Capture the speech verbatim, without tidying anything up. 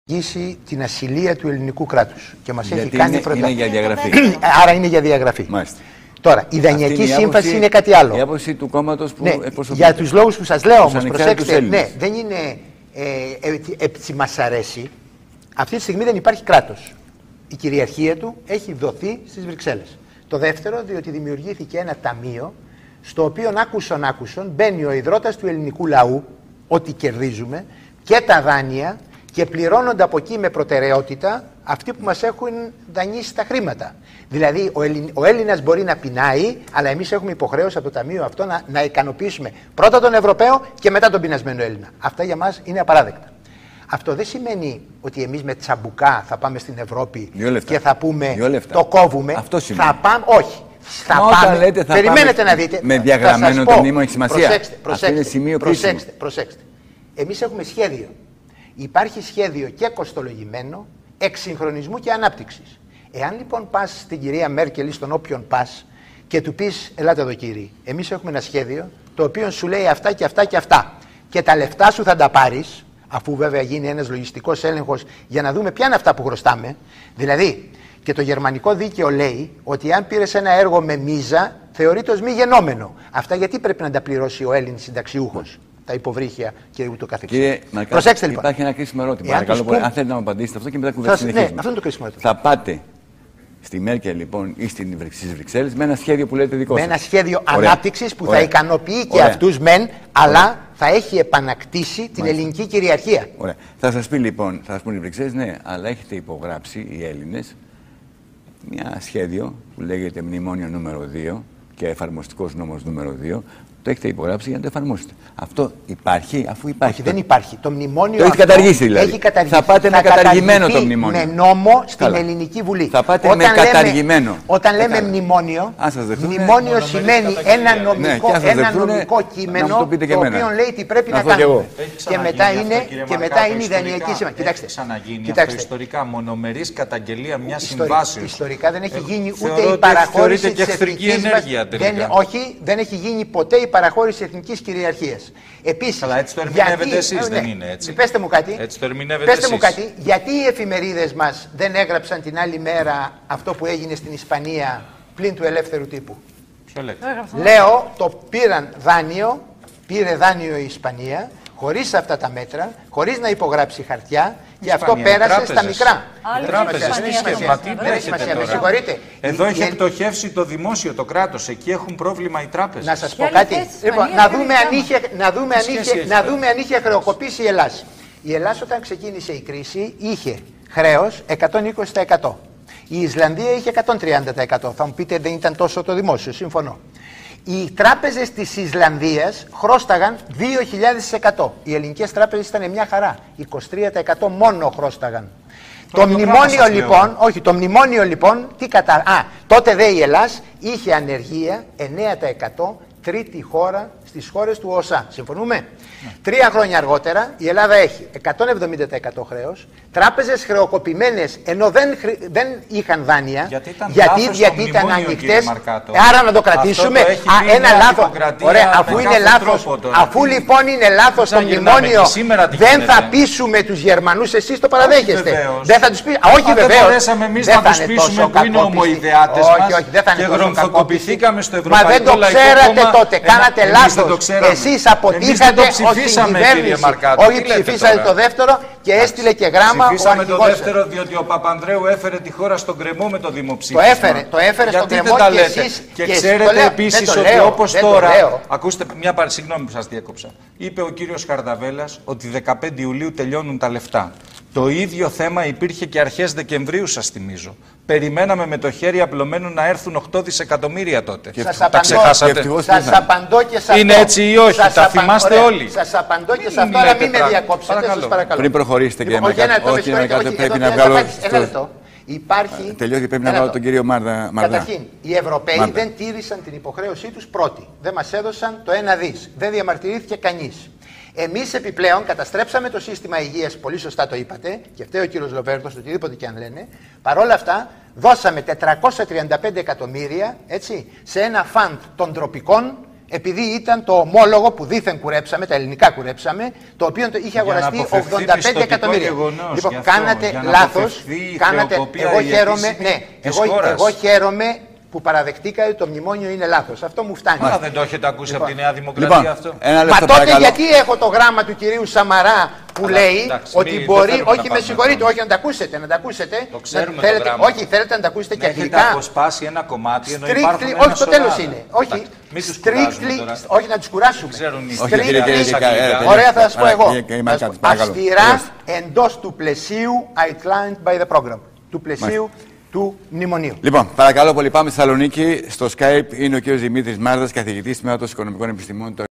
την ασυλία του ελληνικού κράτους. Και μας έχει Γιατί κάνει είναι, πρωτα... είναι για διαγραφή. Άρα είναι για διαγραφή. Μάλιστα. Τώρα, η δανειακή είναι η σύμβαση άποψη, είναι κάτι άλλο. Η άποψη του κόμματος που ναι, εκπροσωπείται. για τους λόγους που σας λέω όμως, προσέξτε, ναι, δεν είναι ε, ε, έτσι μας αρέσει. Αυτή τη στιγμή δεν υπάρχει κράτος. Η κυριαρχία του έχει δοθεί στις Βρυξέλλες. Το δεύτερο, διότι δημιουργήθηκε ένα ταμείο, στο οποίο άκουσον άκουσον μπαίνει ο ιδρώτας του ελληνικού λαού, ό,τι κερδίζουμε, και τα δάνεια, και πληρώνονται από εκεί με προτεραιότητα αυτοί που μας έχουν δανείσει τα χρήματα. Δηλαδή, ο, Ελλην, ο Έλληνας μπορεί να πεινάει, αλλά εμείς έχουμε υποχρέωση από το ταμείο αυτό να, να ικανοποιήσουμε πρώτα τον Ευρωπαίο και μετά τον πεινασμένο Έλληνα. Αυτά για μας είναι απαράδεκτα. Αυτό δεν σημαίνει ότι εμείς με τσαμπουκά θα πάμε στην Ευρώπη και θα πούμε το κόβουμε. Αυτό σημαίνει. Θα πάμε, όχι. Θα Μα πάμε, όταν λέτε θα περιμένετε πάμε να δείτε. με διαγραμμένο το μνήμα έχει σημασία. Προσέξτε, προσέξτε, αυτό είναι σημείο προσέξτε, κρίσιμο. προσέξτε. Εμείς έχουμε σχέδιο. Υπάρχει σχέδιο και κοστολογημένο, εξυγχρονισμού και ανάπτυξης. Εάν λοιπόν πας στην κυρία Μέρκελ ή στον όποιον πας και του πεις, ελάτε εδώ κύριε, εμείς έχουμε ένα σχέδιο το οποίο σου λέει αυτά και αυτά και αυτά. Και τα λεφτά σου θα τα πάρεις, αφού βέβαια γίνει ένας λογιστικός έλεγχος για να δούμε ποια είναι αυτά που χρωστάμε. Δηλαδή, και το γερμανικό δίκαιο λέει ότι αν πήρες ένα έργο με μίζα, θεωρείται ως μη γενόμενο. Αυτά γιατί πρέπει να τα πληρώσει ο Έλληνης συνταξιούχος, τα υποβρύχια και ούτω καθεξής. Κύριε Μαρκά, προσέξτε λοιπόν. Υπάρχει ένα κρίσιμο ερώτημα. Παρακαλώ, πούμε... αν θέλετε να μου απαντήσετε αυτό και μετά θα συνεχίσουμε. Ναι, αυτό είναι το κρίσιμο ερώτημα. Θα πάτε στη Μέρκελ λοιπόν ή στις Βρυξέλλες με ένα σχέδιο που λέτε δικό σας. Με ένα σχέδιο ανάπτυξης που Ωραία. θα ικανοποιεί και Ωραία. αυτούς μεν, Ωραία. αλλά θα έχει επανακτήσει την Μάλιστα. ελληνική κυριαρχία. Ωραία. Θα σας πει λοιπόν, θα σας πούνε οι Βρυξέλλες, ναι, αλλά έχετε υπογράψει οι Έλληνες μια σχέδιο που λέγεται Μνημόνιο νούμερο δύο και εφαρμοστικός νόμος νούμερο δύο. Το έχετε υπογράψει για να το εφαρμόσετε. Αυτό υπάρχει, αφού υπάρχει. Όχι, δεν υπάρχει. Το μνημόνιο το έχει καταργήσει δηλαδή. Έχει καταργηθεί. Θα πάτε θα με καταργημένο το μνημόνιο. Με νόμο στην Καλά. ελληνική Βουλή. Θα πάτε όταν με λέμε, καταργημένο. Όταν λέμε Έκανα. μνημόνιο, δεχτούν, μνημόνιο σημαίνει ένα νομικό, ναι, ένα δεχτούν, νομικό κείμενο το, το οποίο λέει τι πρέπει να, να κάνουμε. Και μετά είναι, και μετά είναι η δανειακή σύμβαση. Κοιτάξτε, έχει ξαναγίνει αυτό ιστορικά, μονομερής καταγγελία μιας συμβάσεως. Ιστορικά δεν έχει γίνει ούτε η παραχώρηση της εθνικής μας. Όχι, δεν έχει γίνει ποτέ η παραχώρηση εθνικής κυριαρχίας. Επίσης, καλά, έτσι το ερμηνεύετε εσείς, δεν είναι έτσι. Πέστε μου κάτι. Έτσι το ερμηνεύετε πέστε εσείς. μου κάτι. Γιατί οι εφημερίδες μας δεν έγραψαν την άλλη μέρα αυτό που έγινε στην Ισπανία πλην του ελεύθερου τύπου? Ποιο λέτε? Λέω, το πήραν δάνειο, πήρε δάνειο η Ισπανία, χωρίς αυτά τα μέτρα, χωρίς να υπογράψει χαρτιά, και αυτό πέρασε στα μικρά. Οι τράπεζες, τι σχέση, δεν έχει σημασία, με συγχωρείτε. Εδώ έχει πτωχεύσει το δημόσιο, το κράτος, εκεί έχουν πρόβλημα οι τράπεζες. Να σας πω κάτι, λοιπόν, να δούμε αν είχε, να δούμε αν είχε, να δούμε αν είχε χρεοκοπήσει η Ελλάς. Η Ελλάς όταν ξεκίνησε η κρίση είχε χρέος εκατόν είκοσι τοις εκατό. Η Ισλανδία είχε εκατόν τριάντα τοις εκατό. Θα μου πείτε δεν ήταν τόσο το δημόσιο, συμφωνώ. Οι τράπεζες της Ισλανδίας χρώσταγαν δύο χιλιάδες τοις εκατό. Οι ελληνικές τράπεζες ήταν μια χαρά. είκοσι τρία τοις εκατό μόνο χρώσταγαν. Το, το μνημόνιο λοιπόν, όχι, το μνημόνιο λοιπόν, τι κατα... Α, τότε δε η Ελλάς είχε ανεργία εννέα τοις εκατό, τρίτη χώρα στις χώρες του ΟΣΑ. Συμφωνούμε? Ναι. Τρία χρόνια αργότερα η Ελλάδα έχει εκατόν εβδομήντα τοις εκατό χρέος, τράπεζες χρεοκοπημένες ενώ δεν, χρη... δεν είχαν δάνεια, γιατί ήταν, γιατί, γιατί ήταν ανοιχτές. Άρα να το κρατήσουμε. Το Α, ένα λάθος. Ωραία, αφού είναι λάθος, αφού λοιπόν είναι λάθος το μνημόνιο, δεν θα πείσουμε τους Γερμανούς, εσείς το παραδέχεστε. Δεν θα τους πει, όχι βεβαίως. Δεν μπορέσαμε εμείς να τους πείσουμε που είναι ομοειδεάτες μας και γρομφοκοπηθήκαμε στο Ευρωπαϊκό Λαϊκό Κόμμα. Μα δεν το ξέρατε τότε, κάνατε λάθος. Εσείς αποτύχατε ως κυβέρνηση. Όχι, ψηφίσατε το δεύτερο και έστειλε και γράμμα. Ψηφίσαμε το δεύτερο διότι ο Παπανδρέου έφερε τη χώρα στον κρεμό με το δημοψήφισμα. Το έφερε, το έφερε στον κρεμό και εσείς. Και ξέρετε επίσης ότι όπως τώρα. Ακούστε μια παρά, συγγνώμη που σας διέκοψα. Είπε ο κύριος Χαρδαβέλλας ότι δεκαπέντε Ιουλίου τελειώνουν τα λεφτά. Το ίδιο θέμα υπήρχε και αρχές Δεκεμβρίου, σας θυμίζω. Περιμέναμε με το χέρι απλωμένο να έρθουν οκτώ δισεκατομμύρια τότε. Σας τα απαντώ, ξεχάσατε. Σας απαντώ και σε αυτό. Είναι έτσι ή όχι, σας τα απαν... θυμάστε Ωραία. όλοι. Σας απαντώ και σε αυτό, αλλά μην με διακόψετε. Παρακαλώ. Σας παρακαλώ. Πριν προχωρήσετε, κύριε Μαρκάτο, όχι, πρέπει να βγάλω. Ένα λεπτό. Υπάρχει. Τελειώσει, πρέπει να βάλω τον κύριο Μάρδα. Καταρχήν, οι Ευρωπαίοι Μάρδα. δεν τήρησαν την υποχρέωσή τους πρώτοι. Δεν μας έδωσαν το ένα δις. Δεν διαμαρτυρήθηκε κανείς. Εμείς επιπλέον καταστρέψαμε το σύστημα υγείας, πολύ σωστά το είπατε, και φταίει ο κύριος Λοβέρδος, οτιδήποτε και αν λένε. Παρ' όλα αυτά, δώσαμε τετρακόσια τριάντα πέντε εκατομμύρια έτσι, σε ένα φαντ των τροπικών επειδή ήταν το ομόλογο που δήθεν κουρέψαμε, τα ελληνικά κουρέψαμε, το οποίο το είχε αγοραστεί ογδόντα πέντε εκατομμύρια. Λοιπόν, αυτό, κάνατε λάθος. Κάνατε, εγώ χαίρομαι, ναι, εγώ, εγώ χαίρομαι που παραδεχτήκατε το μνημόνιο είναι λάθος. Αυτό μου φτάνει. Μα δεν το έχετε ακούσει λοιπόν από τη Νέα Δημοκρατία λοιπόν, αυτό. Ένα Μα τότε παρακαλώ. γιατί έχω το γράμμα του κυρίου Σαμαρά που Αλλά, λέει εντάξει, ότι μη, μπορεί. Όχι, με συγχωρείτε, όχι να τα ακούσετε. Να τα ακούσετε. Το ξέρουμε να, θέλετε, το γράμμα. Όχι, θέλετε να τα ακούσετε και αγγλικά. Έχετε αποσπάσει ένα κομμάτι ενώ υπάρχουν strictly, όχι, το τέλος είναι. Όχι, μην τους strictly, όχι να τους κουράσουμε. Strictly, ωραία, θα σας πω εγώ. Αυστηρά εντός του πλαισίου outlined by the program. Του πλαισίου του μνημονίου. Λοιπόν, παρακαλώ πολύ, πάμε στη Θεσσαλονίκη. Στο Skype είναι ο κ. Δημήτρης Μάρδας, καθηγητής τμήματος Οικονομικών Επιστημών.